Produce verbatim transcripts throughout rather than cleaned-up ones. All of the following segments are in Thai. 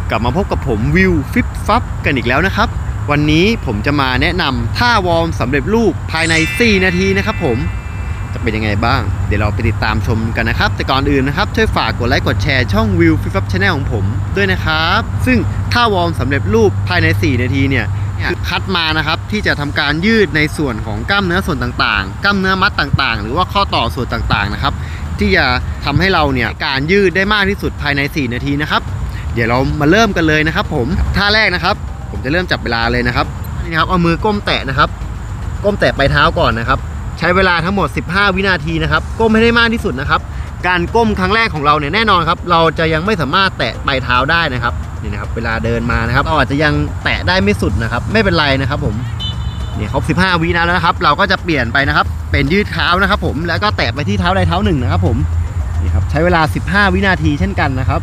กลับมาพบกับผมวิวฟิปฟับกันอีกแล้วนะครับวันนี้ผมจะมาแนะนำท่าวอร์มสำเร็จรูปภายในสี่นาทีนะครับผมจะเป็นยังไงบ้างเดี๋ยวเราไปติดตามชมกันนะครับแต่ก่อนอื่นนะครับช่วยฝากกดไลค์กดแชร์ช่องวิวฟิปฟับชาแนลของผมด้วยนะครับซึ่งท่าวอร์มสำเร็จรูปภายในสี่นาทีเนี่ยคัดมานะครับที่จะทำการยืดในส่วนของกล้ามเนื้อส่วนต่างๆกล้ามเนื้อมัดต่างๆหรือว่าข้อต่อส่วนต่างๆนะครับที่จะทำให้เราเนี่ยการยืดได้มากที่สุดภายในสี่นาทีนะครับเดี๋ยวเรามาเริ่มกันเลยนะครับผมท่าแรกนะครับผมจะเริ่มจับเวลาเลยนะครับนี่นะครับเอามือก้มแตะนะครับก้มแตะปลายเท้าก่อนนะครับใช้เวลาทั้งหมดสิบห้าวินาทีนะครับก้มให้ได้มากที่สุดนะครับการก้มครั้งแรกของเราเนี่ยแน่นอนครับเราจะยังไม่สามารถแตะปลายเท้าได้นะครับนี่นะครับเวลาเดินมานะครับเราอาจจะยังแตะได้ไม่สุดนะครับไม่เป็นไรนะครับผมนี่ครบสิบห้าวินาทีแล้วนะครับเราก็จะเปลี่ยนไปนะครับเป็นยืดเท้านะครับผมแล้วก็แตะไปที่เท้าใดเท้าหนึ่งนะครับผมนี่ครับใช้เวลาสิบห้าวินาทีเช่นกันนะครับ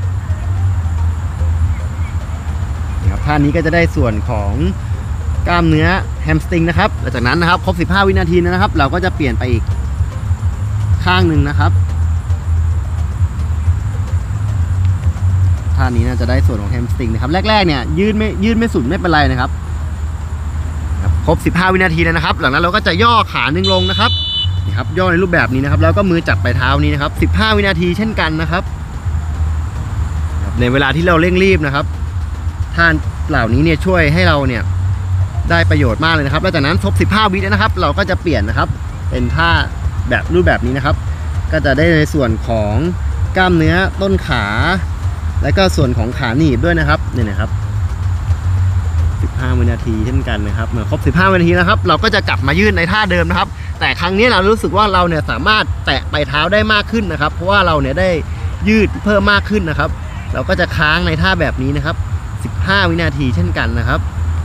ท่านี้ก็จะได้ส่วนของกล้ามเนื้อแฮมสตริงนะครับหลังจากนั้นนะครับครบสิบห้าวินาทีนะครับเราก็จะเปลี่ยนไปอีกข้างหนึ่งนะครับท่านี้น่าจะได้ส่วนของแฮมสตริงนะครับแรกๆเนี่ยยืดไม่ยืดไม่สุดไม่เป็นไรนะครับครบสิบห้าวินาทีแล้วนะครับหลังนั้นเราก็จะย่อขาหนึ่งลงนะครับนี่ครับย่อในรูปแบบนี้นะครับแล้วก็มือจับปลายเท้านี้นะครับสิบห้าวินาทีเช่นกันนะครับในเวลาที่เราเร่งรีบนะครับท่าเหล่านี้เนี่ยช่วยให้เราเนี่ยได้ประโยชน์มากเลยนะครับแล้วจากนั้นครบสิบห้าวิแล้วนะครับเราก็จะเปลี่ยนนะครับเป็นท่าแบบรูปแบบนี้นะครับก็จะได้ในส่วนของกล้ามเนื้อต้นขาและก็ส่วนของขาหนีบด้วยนะครับนี่นะครับสิบห้าวินาทีเช่นกันนะครับเมื่อครบสิบห้าวินาทีนะครับเราก็จะกลับมายืดในท่าเดิมนะครับแต่ครั้งนี้เรารู้สึกว่าเราเนี่ยสามารถแตะปลายเท้าได้มากขึ้นนะครับเพราะว่าเราเนี่ยได้ยืดเพิ่มมากขึ้นนะครับเราก็จะค้างในท่าแบบนี้นะครับสิบห้าวินาทีเช่นกันนะครับ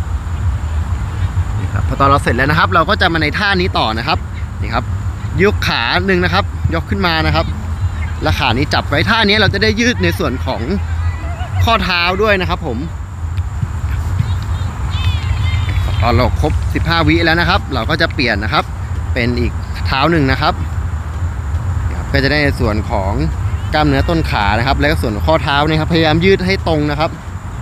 นี่ครับพอตอนเราเสร็จแล้วนะครับเราก็จะมาในท่านี้ต่อนะครับนี่ครับยกขาหนึ่งนะครับยกขึ้นมานะครับและขานี้จับไว้ท่านี้เราจะได้ยืดในส่วนของข้อเท้าด้วยนะครับผมตอนเราครบสิบห้าวิแล้วนะครับเราก็จะเปลี่ยนนะครับเป็นอีกเท้าหนึ่งนะครับก็จะได้ในส่วนของกล้ามเนื้อต้นขานะครับแล้วก็ส่วนข้อเท้านะครับพยายามยืดให้ตรงนะครับ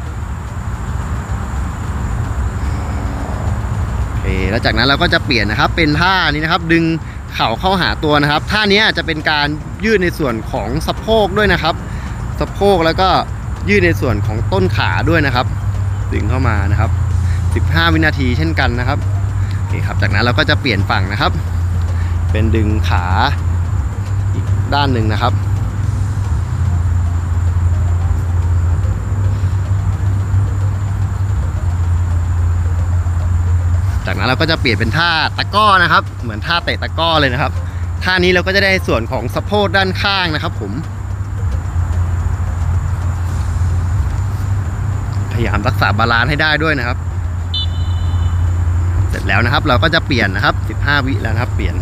แล้วจากนั้นเราก็จะเปลี่ยนนะครับเป็นท่านี้นะครับดึงเข่าเข้าหาตัวนะครับท่านี้จะเป็นการยืดในส่วนของสะโพกด้วยนะครับสะโพกแล้วก็ยืดในส่วนของต้นขาด้วยนะครับดึงเข้ามานะครับสิบห้าวินาทีเช่นกันนะครับโอเคครับจากนั้นเราก็จะเปลี่ยนฝั่งนะครับเป็นดึงขาอีกด้านหนึ่งนะครับจากนั้นเราก็จะเปลี่ยนเป็นท่าตะก้อนะครับเหมือนท่าเตะตะก้อเลยนะครับท่านี้เราก็จะได้ส่วนของสะโพกด้านข้างนะครับผมพยายามรักษาบาลานซ์ให้ได้ด้วยนะครับเสร็จแล้วนะครับเราก็จะเปลี่ยนนะครับสิบห้าวิแล้วนะครับเปลี่ยน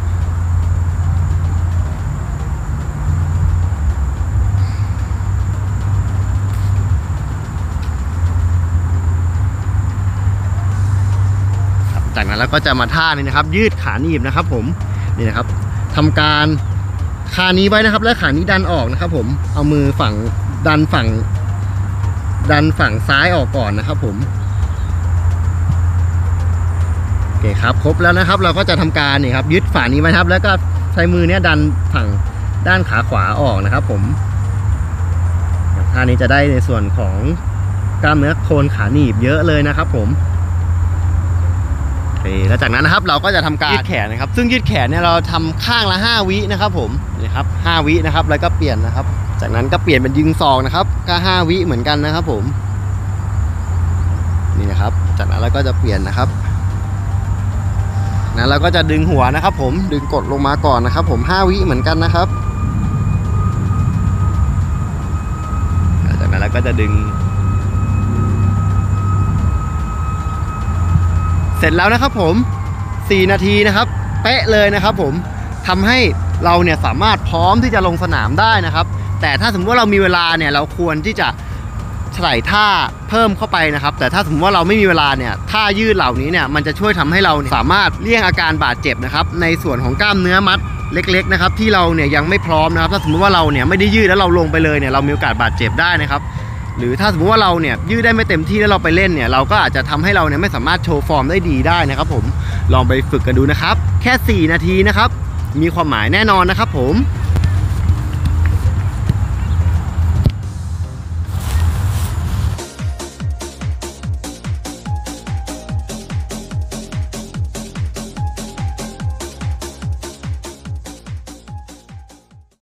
จากนั้นเราก็จะมาท่านี้นะครับยืดขาหนีบนะครับผมนี่นะครับทำการขานี้ไว้นะครับและขานี้ดันออกนะครับผมเอามือฝั่งดันฝั่งดันฝั่งซ้ายออกก่อนนะครับผมโอเคครับครบแล้วนะครับเราก็จะทำการนี่ครับยึดฝ่านี้ไว้ครับแล้วก็ใช้มือเนี้ยดันฝั่งด้านขาขวาออกนะครับผมท่านี้จะได้ในส่วนของกล้ามเนื้อโคนขาหนีบเยอะเลยนะครับผมแล้วจากนั้นนะครับเราก็จะทำการยืดแขนนะครับซึ่งยืดแขนเนี่ยเราทำข้างละห้าวินะครับผมนี่ครับห้าวินะครับแล้วก็เปลี่ยนนะครับจากนั้นก็เปลี่ยนเป็นยิงศอกนะครับก็ห้าวิเหมือนกันนะครับผมนี่นะครับจากนั้นเราก็จะเปลี่ยนนะครับนั้นเราก็จะดึงหัวนะครับผมดึงกดลงมาก่อนนะครับผมห้าวิเหมือนกันนะครับจากนั้นเราก็จะดึงเสร็จแล้วนะครับผมสี่นาทีนะครับเป๊ะเลยนะครับผมทำให้เราเนี่ยสามารถพร้อมที่จะลงสนามได้นะครับแต่ถ้าสมมติว่าเรามีเวลาเนี่ยเราควรที่จะใส่ท่าเพิ่มเข้าไปนะครับแต่ถ้าสมมติว่าเราไม่มีเวลาเนี่ยท่ายืดเหล่านี้เนี่ยมันจะช่วยทำให้เราสามารถเลี่ยงอาการบาดเจ็บนะครับในส่วนของกล้ามเนื้อมัดเล็กๆนะครับที่เราเนี่ยยังไม่พร้อมนะครับถ้าสมมติว่าเราเนี่ยไม่ได้ยืดแล้วเราลงไปเลยเนี่ยเรามีโอกาสบาดเจ็บได้นะครับหรือถ้าสมมติว่าเราเนี่ยยืดได้ไม่เต็มที่แล้วเราไปเล่นเนี่ยเราก็อาจจะทำให้เราเนี่ยไม่สามารถโชว์ฟอร์มได้ดีได้นะครับผมลองไปฝึกกันดูนะครับแค่สี่นาทีนะครับมีความหมายแน่นอนนะครับผม